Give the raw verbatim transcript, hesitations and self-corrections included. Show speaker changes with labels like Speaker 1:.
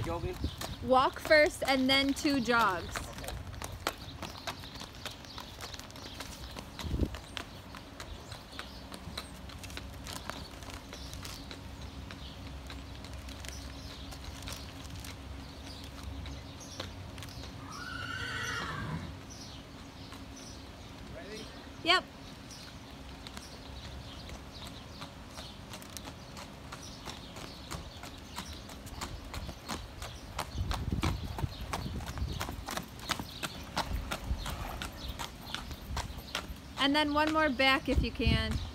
Speaker 1: jogging?
Speaker 2: Walk first and then two jogs.
Speaker 1: Ready?
Speaker 2: Yep. And then one more back if you can.